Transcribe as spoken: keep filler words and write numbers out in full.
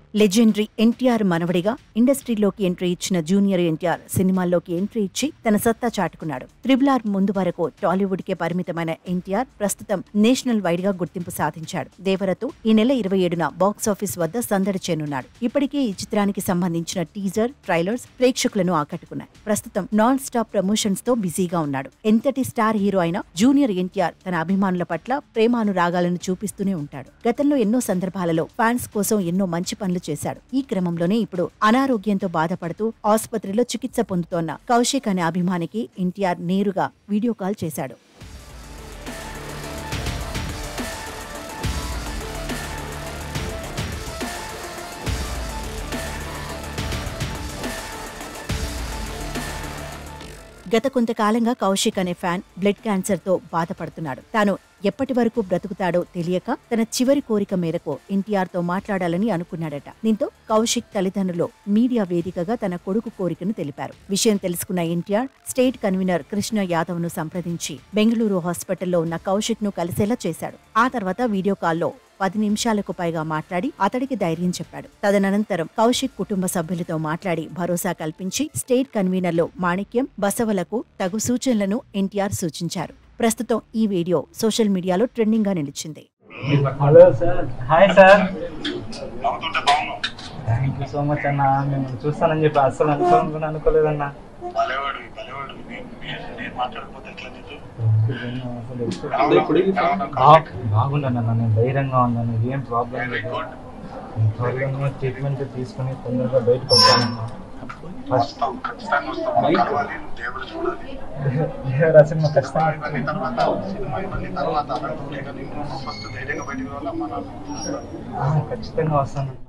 Legendary NTR మనవడిగా ఇండస్ట్రీలోకి entry ఇచ్చిన junior NTR సినిమాల్లోకి ఎంట్రీ ఇచ్చి తన సత్తా చాటుకున్నాడు. త్రిబుల్ ఆర్ ముందు వరకు టాలీవుడ్ కే పరిమితమైన ఎన్టీఆర్ ప్రస్తుతం నేషనల్ వైడ్ గా గుర్తింపు సాధించాడు. దేవరతో ఈ నెల ఇరవై ఏడున బాక్సాఫీస్ వద్ద సందడి చేయనున్నాడు. ఇప్పటికే ఈ చిత్రానికి సంబంధించిన టీజర్, ట్రైలర్స్ ప్రేక్షకులను ఆకట్టుకున్నాయి. ప్రస్తుతం నాన్ స్టాప్ ప్రమోషన్స్ తో బిజీగా ఉన్నాడు. ఎంతటి స్టార్ హీరో అయినా జూనియర్ ఎన్టీఆర్ తన అభిమానుల పట్ల ప్రేమానురాగాలను చూపిస్తూనే ఉంటాడు. గతంలో ఎన్నో సందర్భాలలో ఫ్యాన్స్ కోసం ఎన్నో మంచి పనులు చేశాడు. ఈ క్రమంలోనే ఇప్పుడు అనారోగ్యంతో బాధపడుతూ ఆసుపత్రిలో చికిత్స పొందుతోన్న కౌశిక్ అనే అభిమానికి ఎన్టీఆర్ నేరుగా వీడియో కాల్ చేశాడు. గత కొంతకాలంగా కౌశిక్ అనే ఫ్యాన్ బ్లడ్ క్యాన్సర్ తో బాధపడుతున్నాడు. తాను ఎప్పటి వరకు బ్రతుకుతాడో తెలియక తన చివరి కోరిక మేరకు ఎన్టీఆర్ తో మాట్లాడాలని అనుకున్నాడట. దీంతో కౌశిక్ తల్లిదండ్రులు మీడియా వేదికగా తన కొడుకు కోరికను తెలిపారు. విషయం తెలుసుకున్న ఎన్టీఆర్ స్టేట్ కన్వీనర్ కృష్ణ యాదవ్ ను సంప్రదించి బెంగళూరు హాస్పిటల్లో ఉన్న కౌశిక్ ను కలిసేలా చేశాడు. ఆ తర్వాత వీడియో కాల్లో పది నిమిషాలకు పైగా మాట్లాడి అతడికి ధైర్యం చెప్పాడు. తదనంతరం కౌశిక్ కుటుంబ సభ్యులతో మాట్లాడి భరోసా కల్పించి స్టేట్ కన్వీనర్లు మాణిక్యం, బసవలకు తగు సూచనలను ఎన్టీఆర్ సూచించారు. ప్రస్తుతం ఈ వీడియో సోషల్ మీడియాలో ట్రెండింగ్ గా నిలిచింది. Hello sir, hi sir. Thank you so much అన్న. నేను చూస్తానని చెప్పి అస్సలు అనుకోనుకుని అనుకోలేదన్నా. బాగున్నాను, నేను ధైర్యంగా ఉన్నాను, ఏం ప్రాబ్లం లేదు. త్వరగా ట్రీట్మెంట్ తీసుకుని తొందరగా బయటకు వస్తానన్నా. ఖచ్చితంగా వస్తాను.